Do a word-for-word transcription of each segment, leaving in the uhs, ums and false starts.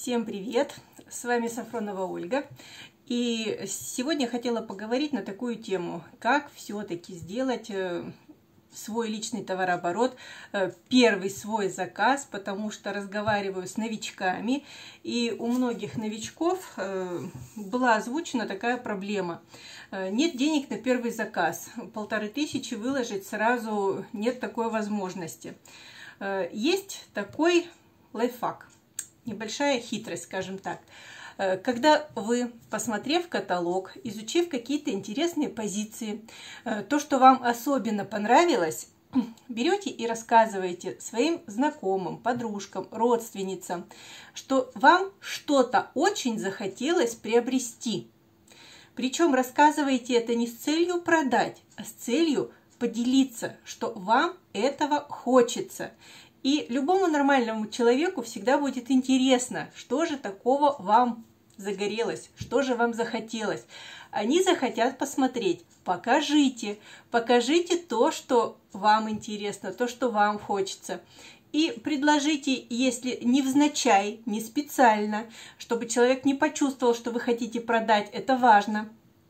Всем привет! С вами Сафронова Ольга. И сегодня я хотела поговорить на такую тему, как все-таки сделать свой личный товарооборот, первый свой заказ, потому что разговариваю с новичками, и у многих новичков была озвучена такая проблема. Нет денег на первый заказ, полторы тысячи выложить сразу нет такой возможности. Есть такой лайфхак, небольшая хитрость, скажем так. Когда вы, посмотрев каталог, изучив какие-то интересные позиции, то, что вам особенно понравилось, берете и рассказываете своим знакомым, подружкам, родственницам, что вам что-то очень захотелось приобрести. Причем рассказываете это не с целью продать, а с целью поделиться, что вам этого хочется. И любому нормальному человеку всегда будет интересно, что же такого вам загорелось, что же вам захотелось. Они захотят посмотреть. Покажите, покажите то, что вам интересно, то, что вам хочется. И предложите, если невзначай, не специально, чтобы человек не почувствовал, что вы хотите продать, это важно.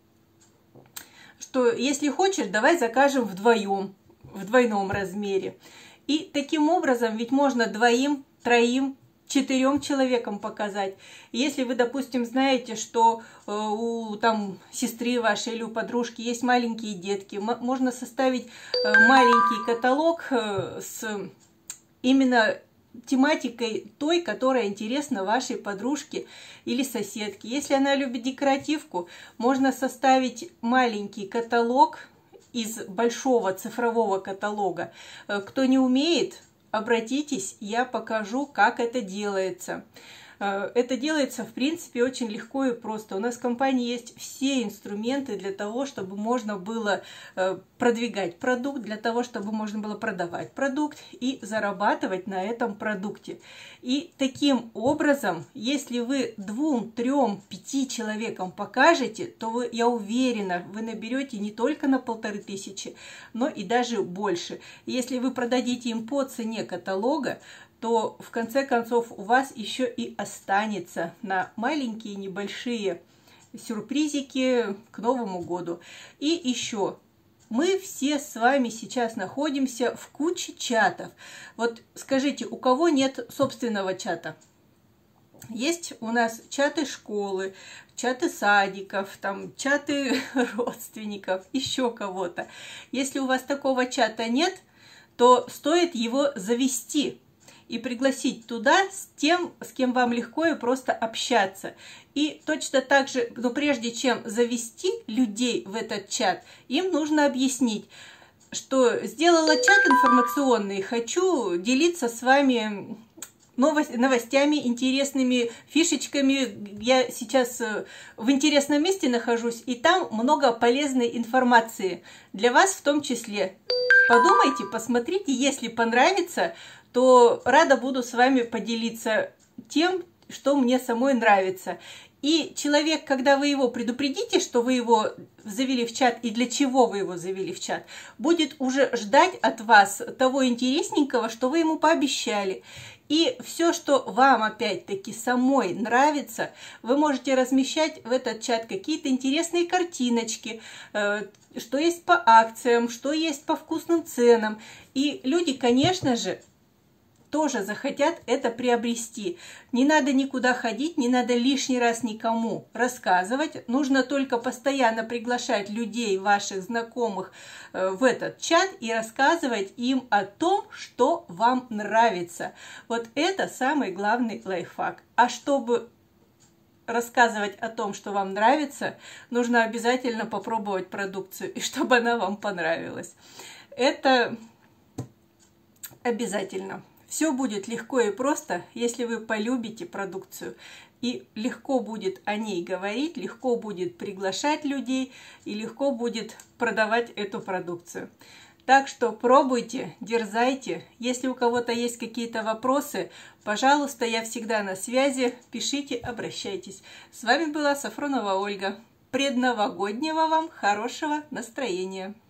Что если хочешь, давай закажем вдвоем, в двойном размере. И таким образом ведь можно двоим, троим, четырем человекам показать. Если вы, допустим, знаете, что э, у там, сестры вашей или у подружки есть маленькие детки, можно составить э, маленький каталог э, с именно тематикой той, которая интересна вашей подружке или соседке. Если она любит декоративку, можно составить маленький каталог из большого цифрового каталога. Кто не умеет, обратитесь, я покажу, как это делается. Это делается, в принципе, очень легко и просто. У нас в компании есть все инструменты для того, чтобы можно было продвигать продукт, для того, чтобы можно было продавать продукт и зарабатывать на этом продукте. И таким образом, если вы двум, трем, пяти человекам покажете, то вы, я уверена, вы наберете не только на полторы тысячи, но и даже больше. Если вы продадите им по цене каталога, то в конце концов у вас еще и останется на маленькие небольшие сюрпризики к Новому году. И еще, мы все с вами сейчас находимся в куче чатов. Вот скажите, у кого нет собственного чата? Есть у нас чаты школы, чаты садиков, там, чаты родственников, еще кого-то. Если у вас такого чата нет, то стоит его завести и пригласить туда с тем, с кем вам легко и просто общаться. И точно так же, но прежде чем завести людей в этот чат, им нужно объяснить, что сделала чат информационный, хочу делиться с вами новостями, интересными фишечками. Я сейчас в интересном месте нахожусь, и там много полезной информации, для вас в том числе. Подумайте, посмотрите, если понравится, то рада буду с вами поделиться тем, что мне самой нравится. И человек, когда вы его предупредите, что вы его завели в чат и для чего вы его завели в чат, будет уже ждать от вас того интересненького, что вы ему пообещали. И все, что вам опять-таки самой нравится, вы можете размещать в этот чат какие-то интересные картиночки, что есть по акциям, что есть по вкусным ценам. И люди, конечно же, тоже захотят это приобрести. Не надо никуда ходить, не надо лишний раз никому рассказывать. Нужно только постоянно приглашать людей, ваших знакомых, в этот чат и рассказывать им о том, что вам нравится. Вот это самый главный лайфхак. А чтобы рассказывать о том, что вам нравится, нужно обязательно попробовать продукцию, и чтобы она вам понравилась. Это обязательно. Все будет легко и просто, если вы полюбите продукцию. И легко будет о ней говорить, легко будет приглашать людей и легко будет продавать эту продукцию. Так что пробуйте, дерзайте. Если у кого-то есть какие-то вопросы, пожалуйста, я всегда на связи. Пишите, обращайтесь. С вами была Сафронова Ольга. Предновогоднего вам хорошего настроения.